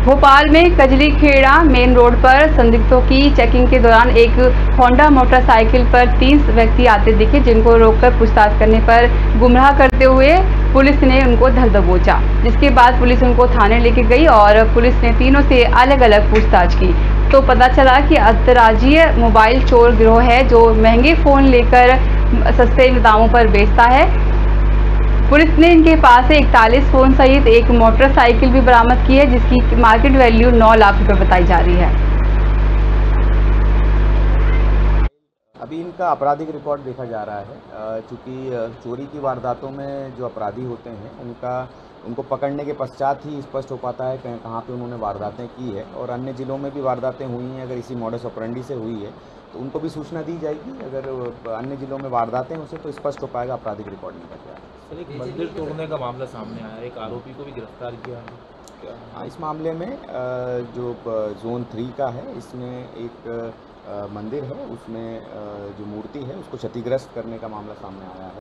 भोपाल में Kajli Kheda main road पर संदिग्धों की चेकिंग के दौरान एक होंडा मोटरसाइकिल पर 3 व्यक्ति आते दिखे, जिनको रोककर पूछताछ करने पर गुमराह करते हुए पुलिस ने उनको धर दबोचा। जिसके बाद पुलिस उनको थाने लेके गई और पुलिस ने तीनों से अलग अलग पूछताछ की तो पता चला कि अंतर्राज्यीय मोबाइल चोर गिरोह है जो महंगे फ़ोन लेकर सस्ते दामों पर बेचता है। पुलिस ने इनके पास से 41 फ़ोन सहित एक मोटरसाइकिल भी बरामद की है, जिसकी मार्केट वैल्यू 9 लाख रुपए बताई जा रही है। अभी इनका आपराधिक रिकॉर्ड देखा जा रहा है, चूँकि चोरी की वारदातों में जो अपराधी होते हैं उनको पकड़ने के पश्चात ही स्पष्ट हो पाता है कहाँ पे उन्होंने वारदातें की है, और अन्य ज़िलों में भी वारदातें हुई हैं। अगर इसी मॉडस ऑपरेंडी से हुई है तो उनको भी सूचना दी जाएगी। अगर अन्य ज़िलों में वारदातें उसे तो स्पष्ट हो पाएगा आपराधिक रिकॉर्ड निकल जाएगा। सर, एक मंदिर तोड़ने का मामला सामने आया, एक आरोपी को भी गिरफ्तार किया है क्या? हाँ, इस मामले में जो ज़ोन 3 का है, इसमें एक मंदिर है, उसमें जो मूर्ति है उसको क्षतिग्रस्त करने का मामला सामने आया है।